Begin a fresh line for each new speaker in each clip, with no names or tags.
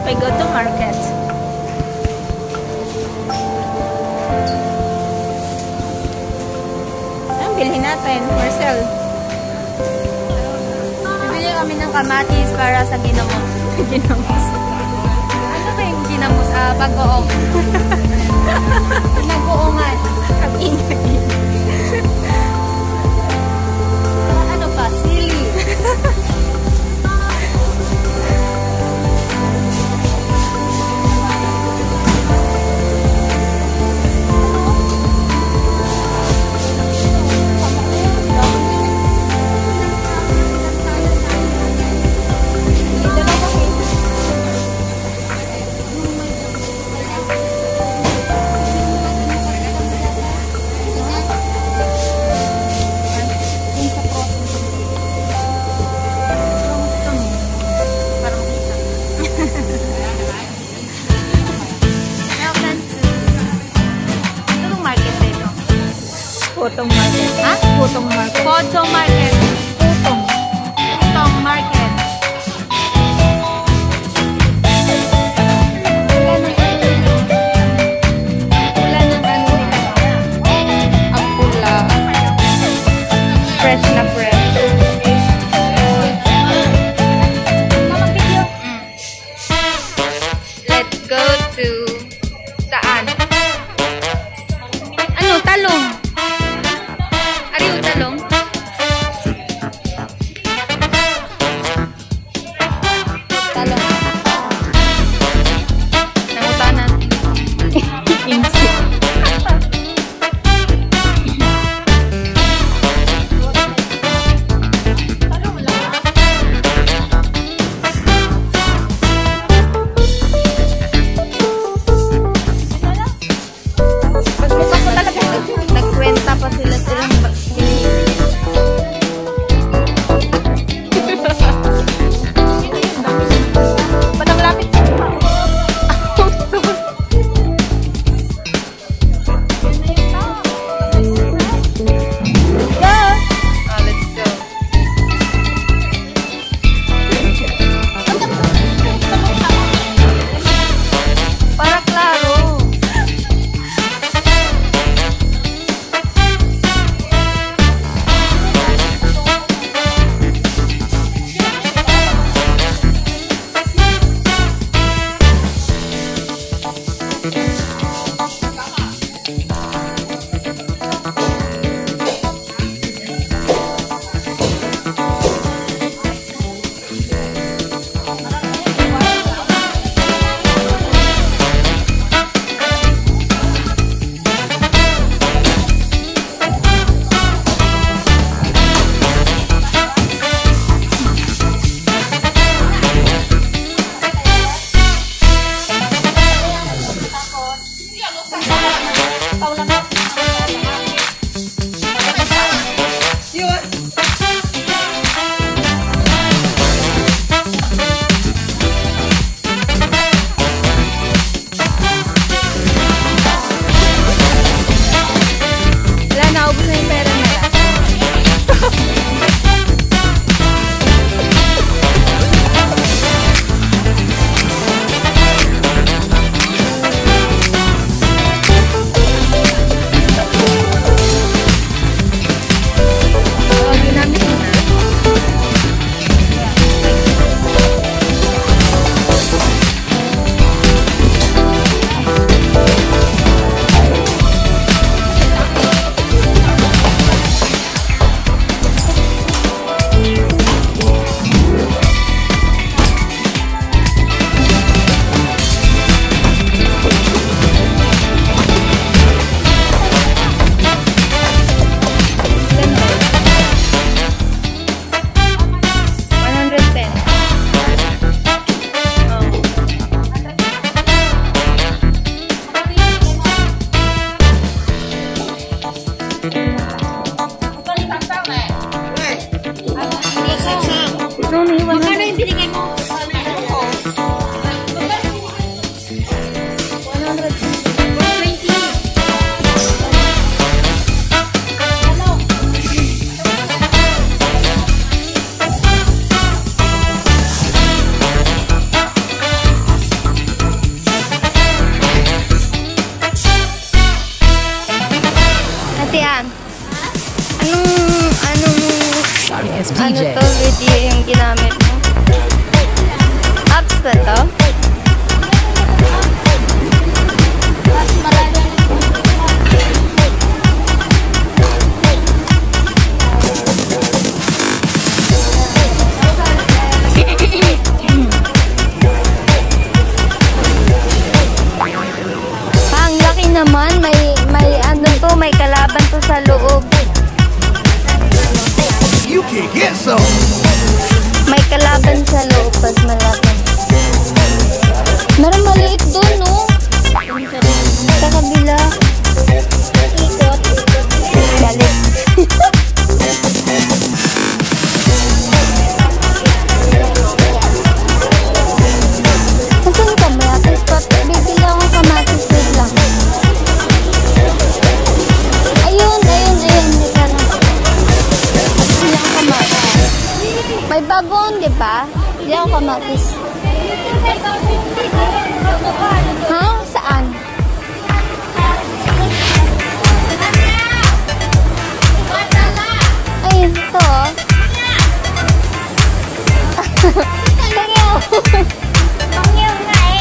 We go to market. Ang bilhin natin, Marcel.
Bibili kami ng kamatis para sa ginamos.
Ginamos.
Ano ba yung ginamos? Bagoong. Nag-uungan.
Kag-ingay.
Ano pa? Sili.
Putong market.
Ha?
Putong market.
Putong market.
Putong.
Putong market. Pula ng ano nila.
Ang pula. Fresh na fresh.
Let's go to saan? Ano? Talong. Ariyo talong. Talong. Nangutanan.
Imsi.
Nagkwenta pa sila silang
Padang lapit sa mga.
let's go. Para klaro.
Wala, naubos na yung pera nila.
Ginamit mo na. Magkano yung binigay mo? 120.
Tian, anong ano to, video yung ginamit mo? Apps ba to? Ang laki naman, may ano to, may kalaban to sa loob.
You can get some.
May kalaban sa loob, pas malaki. Meron maliit doon, no? Sa kabila. Ikot. Galit. Nasaan ka, Mayatis? Bibili ako kamatis, wait lang. Ayun. Hindi ka lang. Bibili ako kamatis. May bagoon, di ba? Bibili ako kamatis. Ha? Saan? Ay, ito oh. Tangyaw. Tangyaw nga eh.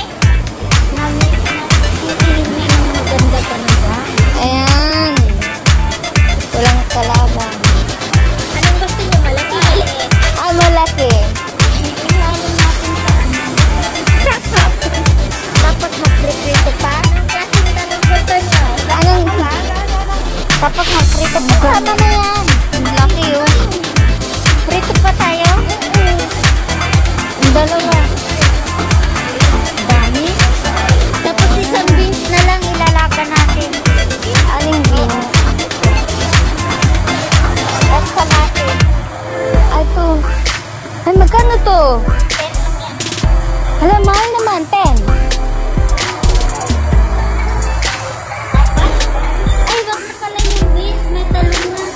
Maganda ka na ba? Ayan. Walang kalaban. Anong gusto niyo? Malaki? Maliit? Ah, malaki. Tapos mag-prito pa? Anong tapos mag-prito pa? Tama na yan. Laki yun. Prito pa tayo? Ang dalawa. Dami? Tapos isang beans na lang ilalaban natin. Aling beans? Basta natin. Ay, ito. Ay, magkano to? 10 lang yan. Hala, mahal naman. 10. Ay, baka pala yung beans. May talong na.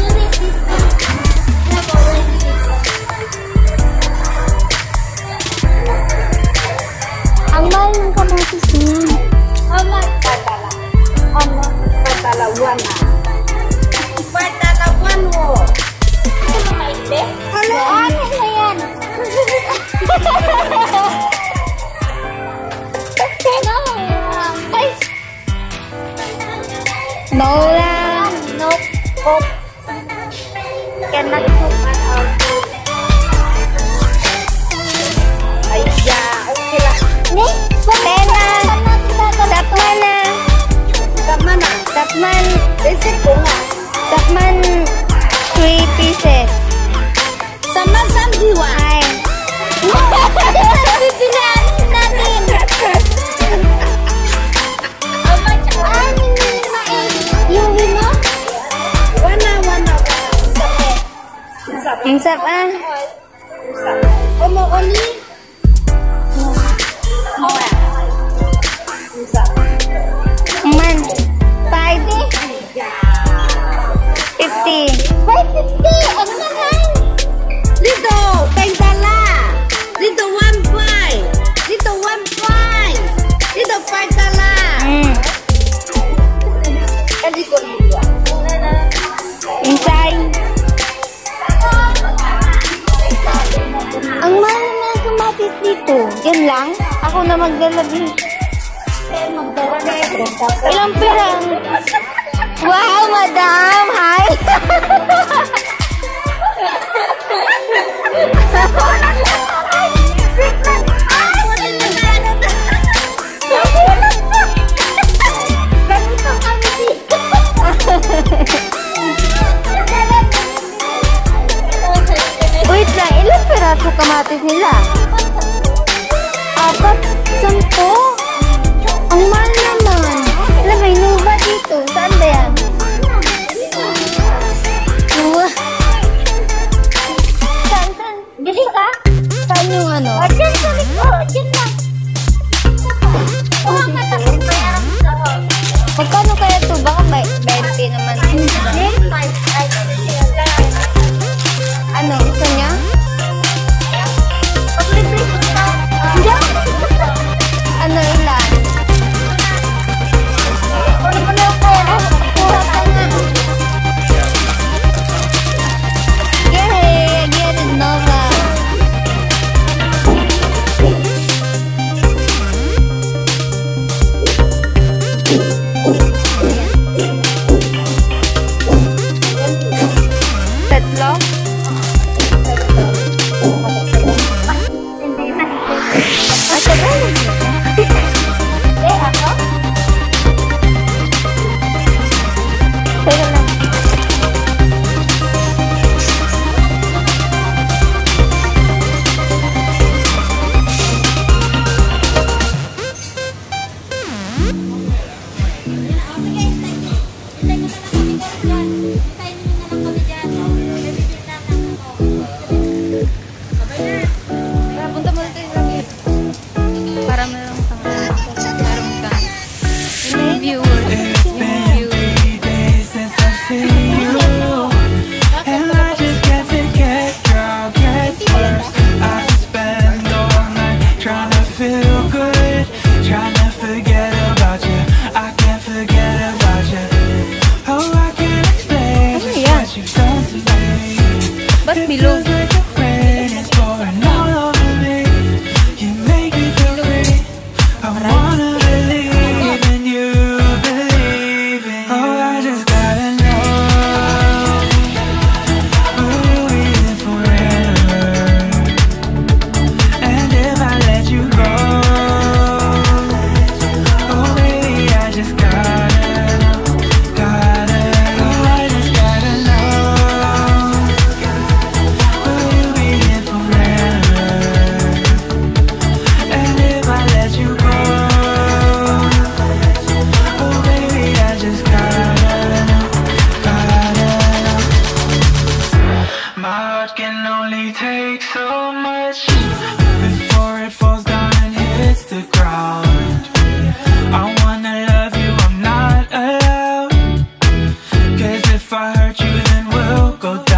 Ang mahal ng kamatis niya.
Patalawan mo. Ano maite?
Hala, ano na yan? Ay! No lang.
No cook. Cannot cook at all. Ay, okay lang.
Ni? Pena. Tapman na.
Tama na.
Tapman.
Isip ko nga.
Tapman 3 pieces.
Sama-sam hiwa.
Ay. Bibilaan natin. Yung lima?
Wana.
Ang sap ah.
Omo-oni.
Man. 5. 50. Why 50? Ano naman?
Dito, $10. Dito, 1.5. Dito, 1.5. Dito, $5. Kali ko niya.
Inside. Ang mahal na kamatis dito. Yan lang? Ako na magdalabi. Ilang pirang? Wow, madam! Hi! Wait lang, ilang piraso kamatis nila? 4, 10. Ang mahal naman. Alam, may luba dito. Saan ba yan? Luba. Saan? Dito ka? Saan yung ano? Diyan sa likod. Diyan lang. Magkano kaya ito? Baka 20 naman. Ano? Gusto niya? Tara, punta mo dito yung lagi. Para meron kang meron ka. Yung viewer.
It's been 3 days since I've seen you, and I just can't forget. Girl, gets worse. I spend all night trying to feel good, trying to forget about you. I can't forget about you. Oh, I can't explain just what you've done to me.
Ba't
It
bilog?
feels like the rain is pouring all over me. You make me feel free. I wanna believe in you, believe in you. Oh, I just gotta know, will you be here forever? And if I let you go, oh baby, I just gotta know, oh I just gotta know, will you be here forever? And if I let you go, oh baby, I just gotta know. My heart can only take so much before it falls down and hits the ground. I wanna love you, I'm not allowed, 'cause if I hurt you then we'll go down.